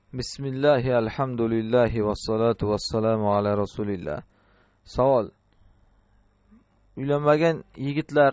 Bismillahi, alhamdulillahi, vassalatu vassalamu ala rasulillah. Savol. Uylanmagan yigitlar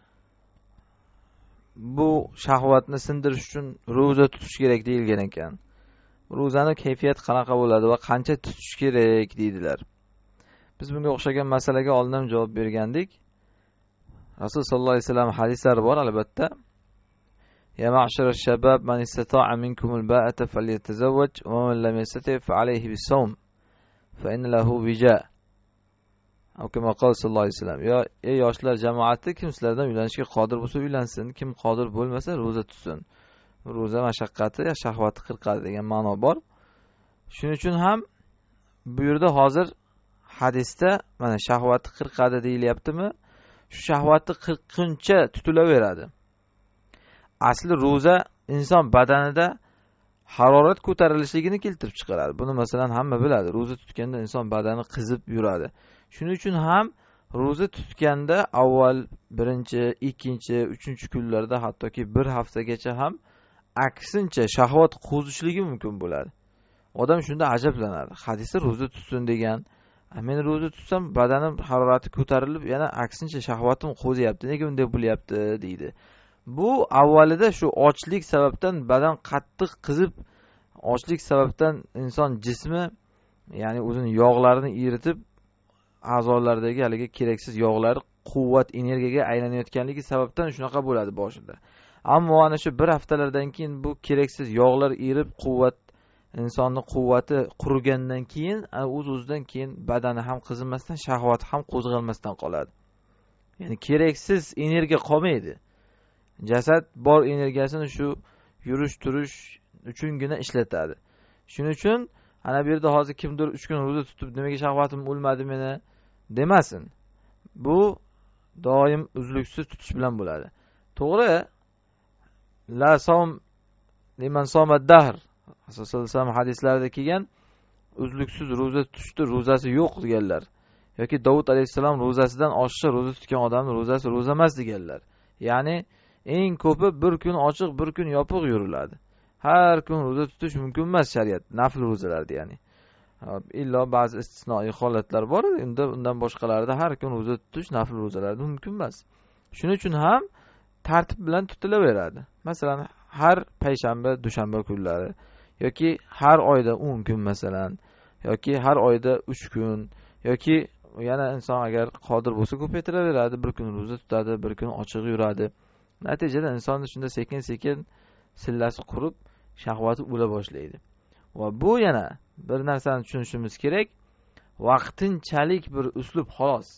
bu shahvatni sindirish uchun ro'za tutish kerak deyilgan ekan. Ro'zani kayfiyat qanaqa bo'ladi va qancha tutish kerak deydilar. Biz bunga o'xshagan masalaga oldin javob bergandik. Rasul sallallohu alayhi vasallam hadislari bor albatta. Ya ma'shara shabab man istata'a minkumul ba'ata falyatazawwaj wa man lam yastati' fa alayhi bis-sawm fa inna lahu wija'. Kama qol sallallohu alayhi vasallam. Ya ey yoshlar jamoati, kim sizlardan uylanishga qodir bo'lsa uylansin, kim qodir bo'lmasa ro'za tutsin. Ro'za mashaqqati ya shahvati qirqadi degan ma'no bor. Shuning uchun ham bu yerda hozir hadisda mana shahvati qirqadi deyilyaptimi? Shu shahvati qirquncha tutilaveradi. Asli ro'za inson badanida harorat ko'tarilishligini keltirib chiqaradi. Buni masalan hamma biladi. Ro'za tutganda inson badani qizib yuradi. Shuning uchun ham ro'za tutganda avval birinchi, ikkinchi, uchinchi kunlarda hattoki bir haftagacha ham aksincha shahvat qo'zishligi mumkin bo'ladi. Odam shunda ajablanadi. Hadisda ro'za tutsin degan. Men ro'za tutsam badanim harorati ko'tarilib, yana aksincha shahvatim qo'ziyapti. Nega bunday bo'lyapti deydi. Bu avvalida shu ochlik sababdan badan qattiq qizib, ochlik sababdan inson jismi, ya'ni o'zining yog'larini eritib, a'zolardagi haligi keraksiz yog'lar quvvat, energiyaga aylanayotganligi sababdan shunaqa bo'ladi boshida. Ammo ana shu bir haftalardan keyin bu keraksiz yog'lar erib, quvvat, insonning quvvati qurigandan keyin o'z-o'zidan keyin badani ham qizimasdan, shahvati ham qo'zg'almasdan qoladi. Ya'ni keraksiz energiya qolmaydi. Jasad bor energiyasini shu yurish-turish uchungina ishlatadi. Shuning uchun ana bu yerda hozir kimdir 3 kun ro'za tutib, nimaga shahvatim o'lmadi meni demasin. Bu doim uzluksiz tutish bilan bo'ladi. To'g'ri, la som liman somad dahr. Asosan hadislarda kelgan uzluksiz ro'za tutishdi, ro'zasi yo'q deganlar. Yoki Davud alayhisalom ro'zasidan oshiqcha ro'za tutgan odamning ro'zasi ro'za emas deganlar. Ya'ni eng ko'pi bir kun ochiq, bir kun yopiq yuriladi. Har kun ro'za tutish mumkin emas shariat, nafl ro'zalarda ya'ni. Illo ba'zi istisnoi holatlar bor, undan boshqalarida har kun ro'za tutish nafl ro'zalarda mumkin emas. Shuning uchun ham tartib bilan tutilaveradi. Masalan, har payshanba, dushanba kunlari yoki har oyda 10 kun masalan, yoki har oyda 3 kun yoki yana inson agar qodir bo'lsa ko'paytiraveradi, bir kun ro'za tutadi, bir kun ochiq yuradi. Natijada insonni shunda sekin-sekin sillasi qurib, shahvati o'la boshlaydi. Va bu yana bir narsani tushunishimiz kerak, vaqtinchalik bir uslub xolos.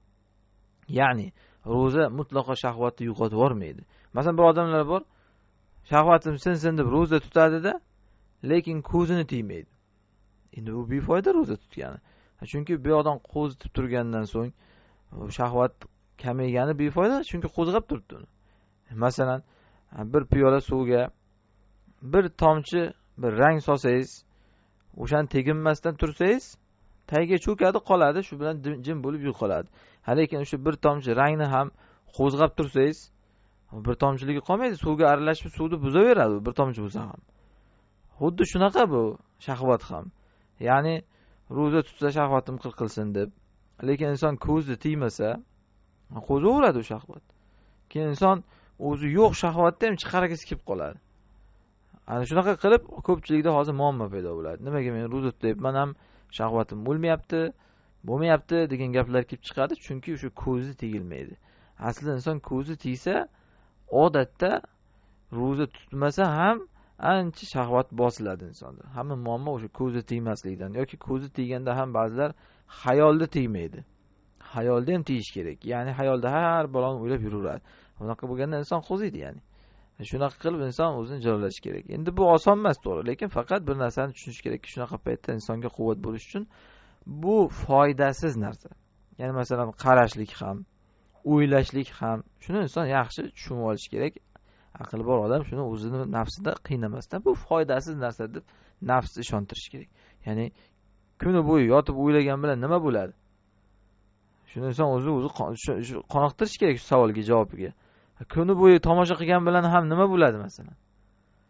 Ya'ni ro'za mutlaqo shahvatni yo'qotib yormaydi. Masalan, bir odamlar bor, shahvatim sinsin deb ro'za tutadi-da, lekin ko'zini tiymaydi. Endi bu befoyda ro'za tutgani. Chunki bu odam qo'zitib turgandan so'ng shahvat kamaygani befoyda, chunki qo'zg'ab turibdi uni. Masalan, bir piyola suvga bir tomchi bir rang solsangiz, o'shan teginmasdan tursangiz, tagiga cho'kadi, qoladi, shu bilan jim bo'lib yo'qoladi. Lekin o'sha bir tomchi rangni ham qo'zg'ab tursangiz, bir tomchiligi qolmaydi, suvga aralashib suvni buzaveradi, bir tomchi bo'lsa ham. Xuddi shunaqa bu shahvat ham. Ya'ni ro'za tutsa shahvatim qilqilsin deb, lekin inson ko'zni tiymasa, qo'zaveradi u shahvat. Keyin inson o'zi yo'q shahvatda ham chiqargisi kelib qoladi. Ana shunaqa qilib ko'pchilikda hozir muammo paydo bo'ladi. Nimaga men ro'za tutayapman ham shahvatim bo'lmayapti degan gaplar kelib chiqadi, chunki o'sha ko'zi tegilmaydi. Aslida inson ko'zi tegsa, odatda ro'za tutmasa ham ancha shahvat bosiladi insonda. Hamma muammo o'sha ko'zi tegmaslikdan yoki ko'zi teganda ham ba'zilar xayolda tegmaydi. Xayolda ham tegish kerak. Ya'ni xayolda har baloni o'ylab yuraveradi. Bunaqa bo'lganda inson qo'ziydi ya'ni. Shunaqa qilib inson o'zini jazolash kerak. Endi bu oson emas, to'g'ri, lekin faqat bir narsani tushunish kerakki, shunaqa paytda insonga quvvat bo'lish uchun bu foydasiz narsa. Ya'ni masalan, qarashlik ham, o'ylashlik ham, shuni inson yaxshi tushunib olish kerak. Aqli bor odam shuni o'zini nafsida qiynamasdan, bu foydasiz narsa deb nafsni ishontirish kerak. Ya'ni kuni bo'yi yotib o'ylagan bilan nima bo'ladi? Shuni inson o'zi qoniqtirish kerak shu savolga javobiga. Kuni bo'yi tomosha qilgan bilan ham nima bo'ladi masalan?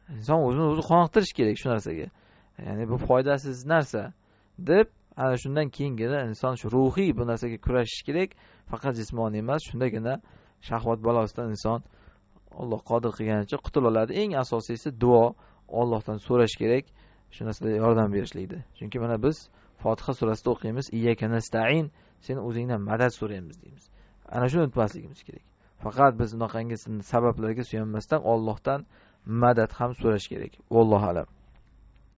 inson o'zini o'zi qoniqtirish kerak shu narsaga. Ya'ni bu foydasiz narsa deb, ana shundan keyingina inson shu ruhiy bu narsaga kurashish kerak, faqat jismoniy emas. Shundagina shahvat balosidan inson Alloh qodir qilganicha qutula oladi. Eng asosiysi duo, Allohdan so'rash kerak, shu narsaga yordam berishlikdir. Chunki mana biz Fotiha surasida o'qiymiz, iyyaka nasta'in, sen o'zingdan madad so'raymiz deymiz. Ana shuni unutmasligimiz kerak. Faqat biz unaqangi sabablarga suyanmasdan Allohdan madad ham so'rash kerak. Vallohu alam.